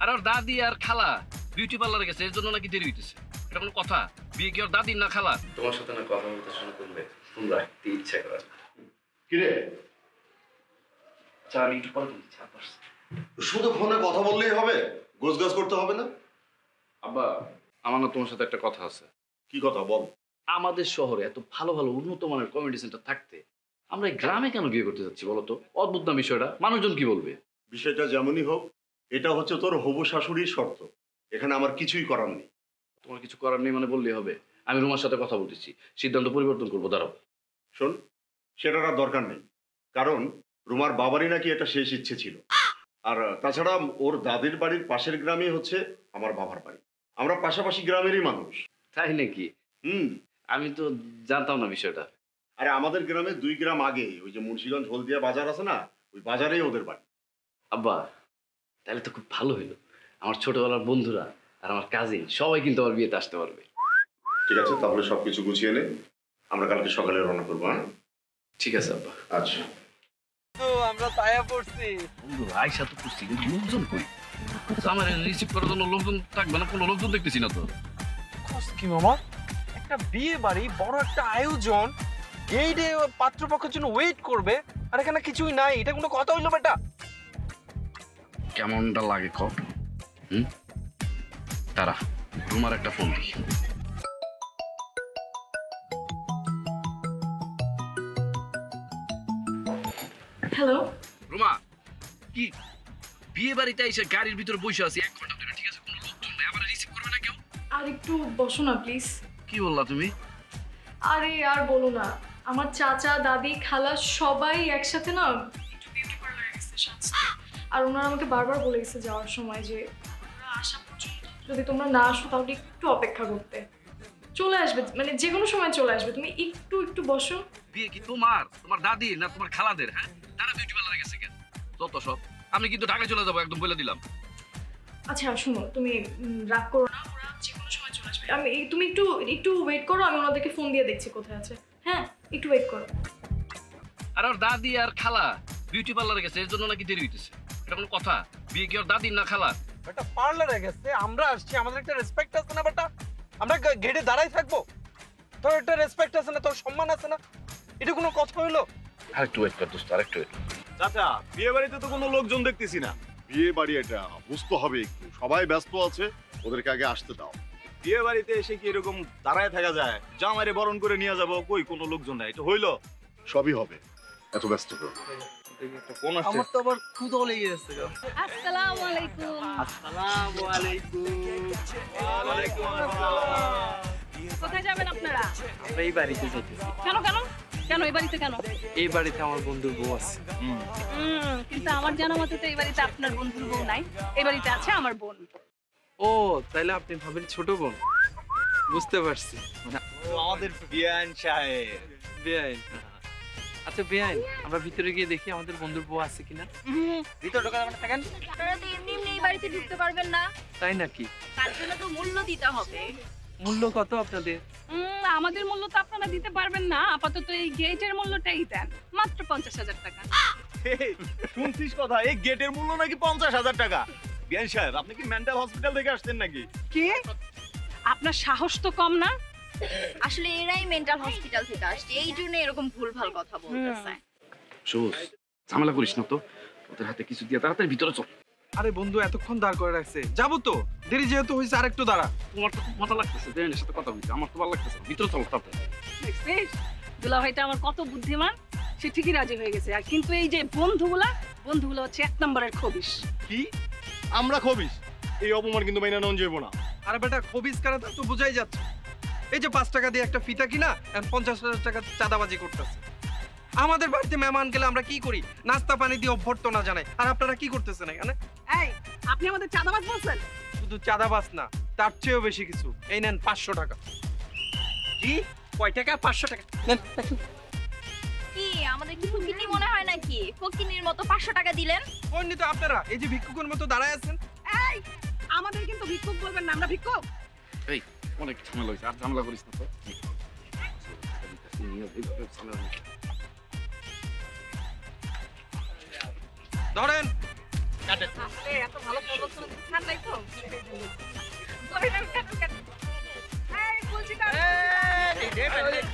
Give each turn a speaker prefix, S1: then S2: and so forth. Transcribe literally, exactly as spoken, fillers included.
S1: আর ওর দাদি আর খালা বিউটি পার্লারে গেছে, এর জন্য নাকি দেরি হইতেছে। এটা কোনো কথা? বিয়ে কি ওর দাদির না খালা? তোমার সাথে না কথা বলতে শুরু করলে তোমরা রাখতে ইচ্ছা করে।
S2: কি রে?
S1: চা আমি একটু পরে দিচ্ছি।
S2: শুধু ফোনে কথা বললেই হবে? গোছ গাছ করতে হবে না?
S1: আব্বা, আমার না তোমার সাথে একটা কথা আছে।
S2: কি কথা বল?
S1: আমাদের শহরে এত ভালো ভালো উন্নত মানের কমিউনিটি সেন্টার থাকতে আমরা এই গ্রামে কেন বিয়ে করতে যাচ্ছি বলো তো? অদ্ভুত না বিষয়টা? মানুষজন কি বলবে?
S2: বিষয়টা যেমনই হোক, এটা হচ্ছে তোর হবু শাশুড়ির শর্ত। এখানে আমার কিছুই করার নেই।
S1: তোমার কিছু করার নেই মানে বললেই হবে? আমি রুমার সাথে কথা বলতেছি, সিদ্ধান্ত পরিবর্তন করবো। দাঁড়াও।
S2: শোন, সেটার আর দরকার নেই, কারণ রুমার বাবারই নাকি এটা শেষ ইচ্ছে ছিল। আর তাছাড়া ওর দাদির বাড়ির পাশের গ্রামই হচ্ছে আমার বাবার বাড়ি। আমরা পাশাপাশি গ্রামেরই মানুষ।
S1: তাই নাকি?
S2: হুম,
S1: আমি তো জানতাম না বিষয়টা।
S2: আরে আমাদের গ্রামে দুই গ্রাম আগে ওই যে মুন্সিগঞ্জ হলদিয়া বাজার আছে না, ওই বাজারেই ওদের বাড়ি।
S1: আব্বা, তাহলে তো খুব ভালো হইলো। আমার ছোটবেলার বন্ধুরা আর আমার কাজিন সবাই কিন্তু আমার বিয়েতে আসতে পারবে।
S2: ঠিক আছে, তাহলে সবকিছু গুছিয়ে নে, আমরা কালকে সকালে রওনা করবো। হ্যাঁ
S1: ঠিক আছে আব্বা।
S2: আচ্ছা।
S3: তো আমরা তায়া পড়ছি
S1: বন্ধু, আয়সা তো করছি, কিন্তু লোকজন কই? আমার রিসিভ করার জন্য লোকজন থাকবে না, কোনো লোকজন দেখতেছি না তো।
S3: কি মামা, একটা বিয়ে বাড়ি, বড় একটা আয়োজন, এই ডে পাত্রপক্ষের জন্য ওয়েট করবে, আর এখানে কিছুই নাই। এটা কোনো কথা হইলো বেটা?
S1: কেমনটা লাগে ক? হুম, তারা তোমার একটা ফোন দিই।
S4: হ্যালো
S1: রুমা, কি বিয়ে বাড়িতে এসে গাড়ির ভিতরে বসে আছি এক ঘন্টা ধরে, ঠিক আছে? কোনো লোকজন নাই, আবার রিসিভ করবে না কেউ?
S4: আর একটু বসো না প্লিজ।
S1: কি বললা তুমি?
S4: আরে আর বলো না, আমার চাচা দাদি খালা সবাই একসাথে না একটু বিউটি পার্লারে গেছে সাজতে। আর ওনারা আমাকে বারবার বলে গেছে যাওয়ার সময় যে ওরা আসা পর্যন্ত যদি তোমরা না আসো তাহলে একটু অপেক্ষা করতে। চলে আসবে, মানে যে কোনো সময় চলে আসবে, তুমি একটু একটু বসো।
S1: বিয়ে কি তোমার তোমার দাদি না তোমার খালাদের? হ্যাঁ, তারা বিউটি পার্লারে গেছে কেন? যত সব। আমি কিন্তু ঢাকায় চলে যাবো, একদম বলে দিলাম।
S4: আচ্ছা শোনো, তুমি রাগ করো না, ওরা যে কোনো সময় চলে আসবে। আমি তুমি একটু একটু ওয়েট করো, আমি ওনাদেরকে ফোন দিয়ে দেখছি কোথায় আছে। হ্যাঁ, একটু ওয়েট করো।
S1: আর ওর দাদি আর খালা বিউটি পার্লারে গেছে, এর জন্য নাকি দেরি হইতেছে। এটা কোনো কথা? বিয়ে কি ওর দাদির না খালা?
S3: বেটা পার্লারে গেছে, আমরা আসছি, আমাদের একটা রেসপেক্ট আছে না বেটা? আমরা গেটে দাঁড়াই থাকবো? তোর একটা রেসপেক্ট আছে না, তোর সম্মান আছে না? এটা কোনো কথা হইলো?
S1: আর একটু ওয়েট কর দোস্ত, আর একটু ওয়েট।
S5: চাচা, বিয়ে বাড়িতে তো কোনো লোকজন দেখতেছি না।
S2: বিয়ে বাড়ি, এটা বুঝতে হবে একটু, সবাই ব্যস্ত আছে, ওদেরকে আগে আসতে দাও।
S5: বিয়ে বাড়িতে এসে কি এরকম দাঁড়ায় থাকা যায়? জামাইরে বরণ করে নিয়ে যাবো, কই কোনো লোকজন নাই, এটা হইলো?
S2: সবই হবে, এত ব্যস্ত করো।
S5: কোন আসছে?
S3: আমার তো আবার ক্ষুধাও লেগে যাচ্ছে।
S6: আসসালামু আলাইকুম।
S3: আসসালামু আলাইকুম।
S5: ওয়ালাইকুম আসসালাম।
S6: কোথায় যাবেন আপনারা?
S3: আমরা এই বাড়িতে যাইতেছি।
S6: কেন কেন কেন এই বাড়িতে কেন?
S3: এই বাড়িতে আমার বন্ধুর বউ আছে।
S6: হুম, কিন্তু আমার জানা মতে তো এই বাড়িতে আপনার বন্ধুর বউ নাই, এই বাড়িতে আছে আমার বোন।
S3: ও, তাইলে আপনি ভাবেন ছোট বোন? বুঝতে পারছি, মানে
S5: আমাদের বিয়ান সাহেব।
S3: বেআইন। আচ্ছা বেআইন, আমরা ভিতরে গিয়ে দেখি আমাদের বন্ধুর বউ আছে কিনা।
S5: ভিতরে ঢোকা যাবে না, থাকেন।
S6: আপনারা তো এমনি এমনি এই বাড়িতে ঢুকতে পারবেন না।
S3: তাই নাকি?
S6: তার জন্য তো মূল্য দিতে হবে।
S3: মূল্য কত আপনাদের?
S6: হুম, আমাদের মূল্য তো আপনারা দিতে পারবেন না, আপাতত এই গেটের মূল্যটাই দেন, মাত্র পঞ্চাশ হাজার টাকা।
S5: শুনছিস কথা, এই গেটের মূল্য নাকি পঞ্চাশ হাজার টাকা? বিয়ান সাহেব, আপনি কি মেন্টাল হসপিটাল থেকে আসছেন নাকি?
S6: কি? আপনার সাহস তো কম না?
S7: আসলে এরাই মেন্টাল হসপিটাল থেকে আসছে, এই জন্য এরকম ভুলভাল কথা বলতেছে।
S1: সবুজ, ঝামেলা করিস না তো, ওদের হাতে কিছু দিয়ে তাড়াতাড়ি ভিতরে চল।
S3: আরে বন্ধু, এতক্ষণ দাঁড় করে রাখছে, যাবো তো, দেরি যেহেতু হয়েছে আর একটু দাঁড়া।
S1: তোমার তো খুব মজা লাগতেছে, দেনের সাথে কথা বলতে, আমার তো ভালো লাগতেছে। ভিতরে চল তাড়াতাড়ি।
S6: দেখছিস দুলা ভাইটা আমার কত বুদ্ধিমান, সে ঠিকই রাজি হয়ে গেছে। আর কিন্তু এই যে বন্ধুগুলা, বন্ধুগুলো হচ্ছে এক নম্বরের খবিশ।
S5: কি আমরা খবিস? এই অপমান কিন্তু মাইনা নন যাইব না।
S3: আরে বেটা, খবিস কারা তা তো বোঝাই যাচ্ছে। এই যে পাঁচ টাকা দিয়ে একটা ফিতা কিনা পঞ্চাশ হাজার টাকা চাঁদাবাজি করতেছে। আমাদের বাড়িতে মেহমান গেলে আমরা কি করি? নাস্তা পানি দিয়ে অভ্যর্থনা জানাই, আর আপনারা কি করতেছেন এখানে?
S6: এই, আপনি আমাদের চাঁদাবাজ বলছেন?
S3: শুধু চাঁদাবাজ না, তার চেয়েও বেশি কিছু। এই নেন পাঁচশো টাকা। কি? কয় টাকা? পাঁচশো টাকা নেন।
S7: কি আমাদের কি ফকিনি মনে হয় নাকি? ফকিনির মতো পাঁচশো টাকা দিলেন?
S3: কোননি তো আপনারা এই যে ভিক্ষুকের মতো দাঁড়ায় আছেন।
S6: এই, আমাদের কিন্তু ভিক্ষুক বলবেন না, আমরা ভিক্ষুক।
S1: এই, অনেক ঝামেলা হয়েছে, আর ঝামেলা করিস না তো।
S3: ধরেন
S6: এত ভালো খবর তো খান নাই তো এই বলছি